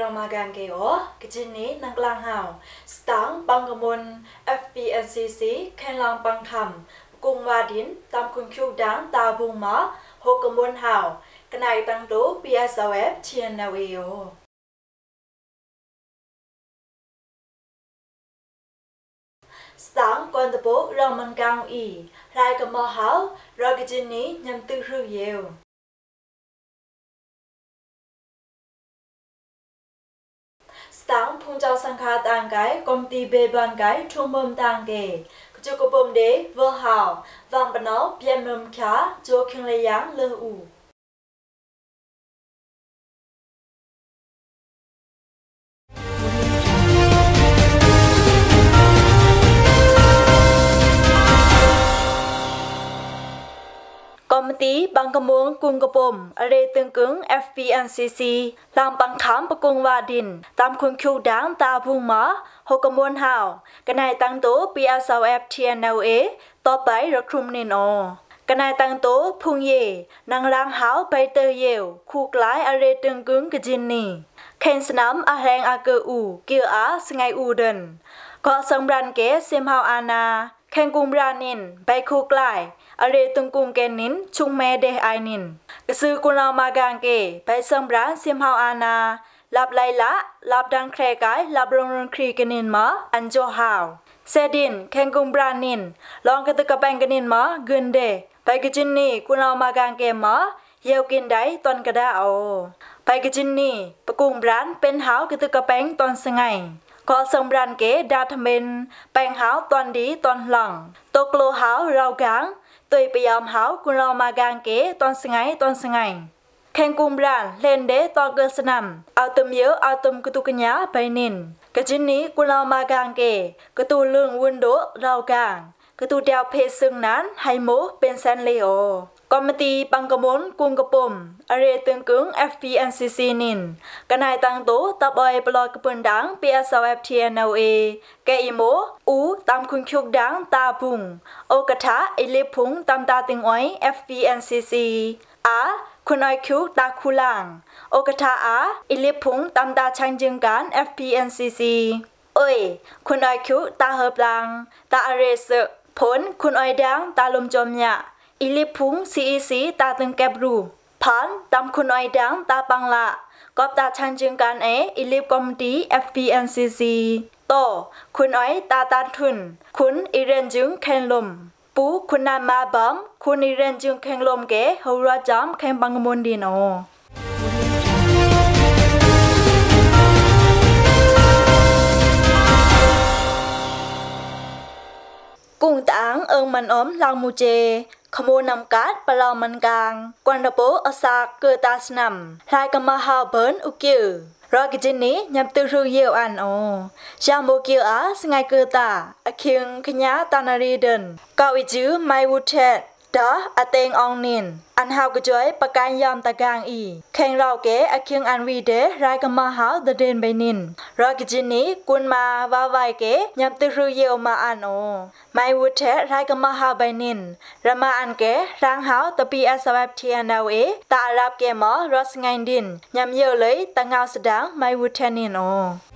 เรามากันเกี่ยวกิจนี้นักลางหาวสตางบังกมล FPNCC แข่งลางปังคำกุงวาดินตามคุณคิวดังตาบุงหมาหกกมลหาวกันไหนตั้งโต PSOF เชียนนาวิโอสตางก่อนตะโปเรามันกางอีรายกับมหาวเรากิจนี้ยำตื้อรู้เยวสตางพุงเจ้าสังฆาต่างไกกรมตีเบบันไกทุ่มเมืองต่างเกจุกปมเดเวอร์ฮาววังปนอเพียนเมืองขาโจคิงเลยยังเลออูกรมตีบังกมวงกุงกระปมอเรตึงกึง FPNCC ลำปังขามปะกุงวาดินตามคุณคิวดังตาบุงหมาหกกมวลหาวกันนายตั้งโต PSOF เทียนเอาต่อไปรักครุมนินอกันนายตั้งโตพุงเยนางรางหาวไปเตยเยวคู่กลายอเรตึงกึงกะจินนี่เคนสนามอาแรงอาเกอูเกียวอาสไงอูเดินก็สังบรันเกเซมฮาวอานาแข่งกุมรานินไปคู่กลายอเรตุงกุงเกนินชุงแม่เดไอนินกสือกุเรามากางเกไปสังบรันเซมฮาวอานาลับไลละลับดังแครกายลับรงครีกนินมาอันโจฮาวเซดินแข่งกุมรานินลองกระตุกกระแปงกนินมาเกินเดไปกจินนี่กุเรามากางเกมาเยวกินได้ตอนกระดาเอาไปกจินนี่ปะกุงบรันเป็นหาวกระตุกกระแปงตอนสไงก็สมรันเกดาทเมนแปงหาวตอนดีตอนหลังตกโลหาวเรากางตัวพยายามหาวกุเรามากางเกตอนสไงแข่งกุมรันเล่นเดตอนเกิดสนามเอาตุมเยอะเอาตุมกตุกัญญาไปนินกะจินนี้กุเรามากางเกกตูเรื่องวุนโดเรากางกตูเดียวเพศซึ่งนั้นไฮโมเป็นแซนเลโอกอมตีปังกมลกุงกระปมอเรตึงกึง FPNCC นินกันนายตังโตตับอยปลอยกระปุนดัง PSOF เทียนเอาแกอิโมอูตามคุณคิกดังตาบุงโอกะทะไอเล็บพุงตามตาติงอ้อย FPNCC อาคุณอ้อยคิวตาคูลังโอกะทะอาไอเล็บพุงตามตาชังจึงการ FPNCC เอ้ยคุณอ้อยคิวตาเฮบลังตาอเรเซผลคุณอ้อยดังตาลมจอมยะอิลิพุง CEC ตาตึงแกบรูพันตามคุณอ้อยดังตาปังละกอบตาชังจึงการอิลิปคอมดี FPNCC โตคุณอ้อยตาทุนคุณอิเรนจึงแข่งลมปูคุณนามาบัมคุณอิเรนจึงแข่งลมเกฮาวราจามแข่งบังกมลดีโนกุ้งตางเอิงมันอ้อมลางมูเจขโมยนำการ์ดปลามันกลางกวนระโบอสากเกิดตาสนำลายกมาฮาเบิร์นอุกิลรอกิจนี้ยำตือรูเยวอันชาโมกิลอาสไงเกิดตาอคิงขญาตานารีเดินเกาอิจือไมวูเทดดาอเตงอองนินอันฮาวกจอยปะการยามตะกางอีแข่งเราเกอคิงอันวีเดรายกมาฮาวเดเดนไปนินรอกิจนี้กุนมาวาไวเกยำตือรูเยวมาอันไมวูเทดรายกมาฮาวไปนินรามาอันเกร่างฮาวตะปีอาสวับเทียนเอาตารับเกมอรสไงดินยำเยวเลยตะเงาสดังไมวูเทนิน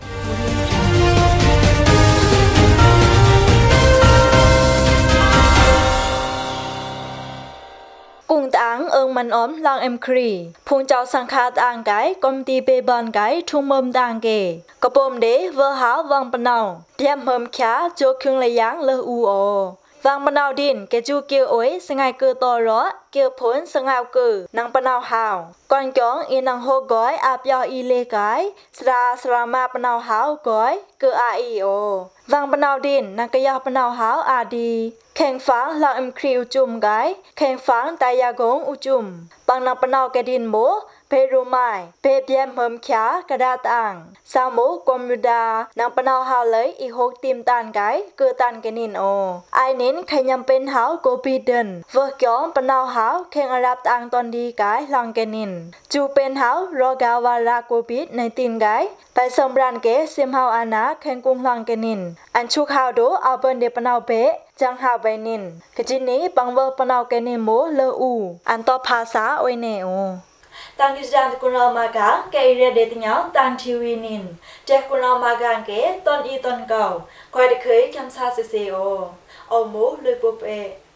กุ้งตางเอิงมันอ้อมลางเอ็มครีพุงเจ้าสังฆาต่างไกกอมตีเปบอนไกทุ่งเมิมต่างเกกระปมเดเวอร์ฮาววังปนาวเดียมเมิมขาโจคึงเลยยังเลออูวังปนาวดินแกจูเกียวโอยสงายเกอตอรอเกียวผลสงาวเกอนางปนาวหาวก่อนจ้องอีนางโฮกอยอาบยออีเลกายสรามาปนาวหาวกอยเกออาอีวังปนาวดินนางกะยาปนาวหาวอาดีแข่งฟังหลังเอ็มครีอุจุมไกแข่งฟังตายากงอุจุมปังนางปนาวแกดินโมเพรูไมเพเบียมเฮิมขากระดาตังสาวโมกอมยูดานางปนาวหาวเลยอีหกติมตันไกเกอตันแกนินไอนินขยำเป็นหาวโกปีเดินเวอร์กองปนาวหาวแข่งอารับตังตอนดีไกหลังแกนินจูเป็นหาวรอกาวาราโกปีในตินไกไปสมรันเกเซมหาวอานาแข่งกุงหลังแกนินอันชุกหาวโดเอาเบินเดปนาวเปจังหาไปนินกจินนี้ปังเวอร์ปนาวแกนินโมเลอูอันต่อภาษาโอยเนโอตังกิจการกุลมากางแกเรียเดติญาตังทีวีนินเจกุลมากางเกตอนอีตอนเก่าคอยได้เคยคำซาเซโอเอาหมูเลยปุเป